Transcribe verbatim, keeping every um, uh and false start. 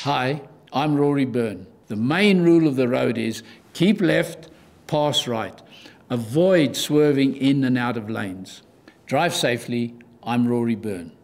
Hi, I'm Rory Byrne. The main rule of the road is keep left, pass right. Avoid swerving in and out of lanes. Drive safely. I'm Rory Byrne.